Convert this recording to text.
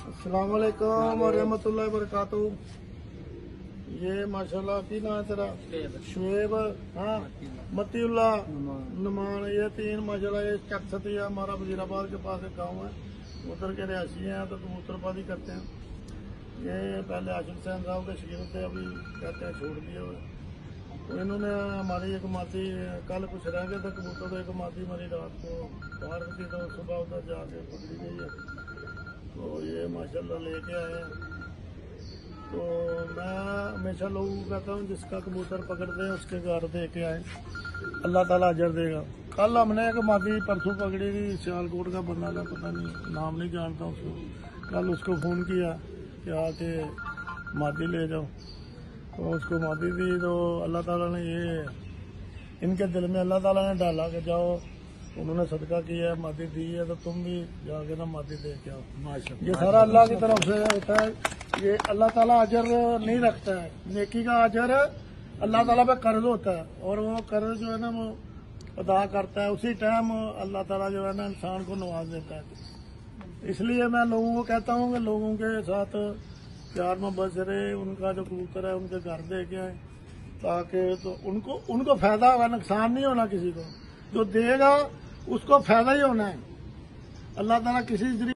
अस्सलाम वालेकुम और रहमतुल्लाहि वबरकातुहू। ये माशाल्लाह की नाम है तेरा? शुएब। हाँ, मतीउल्लाह, नुमान। ये तीन माशाल्लाह ये चकसती है, हमारा वजीराबाद के पास एक गाँव है, उधर के रिहायशी हैं, तो कबूतरबाजी करते हैं। ये पहले आशिक हुसैन साहब के शकीन थे, अभी कहते हैं छोड़ दिए हुए। तो इन्होंने हमारी एक मादी कल कुछ रह गए थे कबूतर, तो एक मादी हमारी रात को बाहर थी, तो सुबह उधर जाके पकड़ी गई है। तो ये माशाल्लाह लेके आए हैं। तो मैं हमेशा लोगों को कहता हूँ जिसका कबूतर पकड़ते हैं उसके घर दे के आए, अल्लाह ताला अजर देगा। कल हमने एक मादी परसों पकड़ी थी, सियालकोट का बंदा था, पता नहीं नाम नहीं जानता उसको। कल उसको फ़ोन किया कि आके मादी ले जाओ, तो उसको मादी दी। तो अल्लाह ताला ने ये इनके दिल में अल्लाह ताला ने डाला कि जाओ, उन्होंने सदका किया है, मादी दी है, तो तुम भी जाके ना मादी दे के आओ। ये सारा अल्लाह की तरफ से होता है। ये अल्लाह ताला अजर नहीं रखता है, नेकी का अजर अल्लाह ताला पे कर्ज होता है, और वो कर्ज जो है ना वो अदा करता है, उसी टाइम अल्लाह ताला जो है ना इंसान को नवाज देता है। इसलिए मैं लोगों को कहता हूँ कि लोगों के साथ प्यार मोहब्बत से रहे, उनका जो कबूतर है उनके घर दे के आए, ताकि तो उनको फायदा होगा, नुकसान नहीं होना किसी को। जो देगा उसको फायदा ही होना है। अल्लाह ताला किसी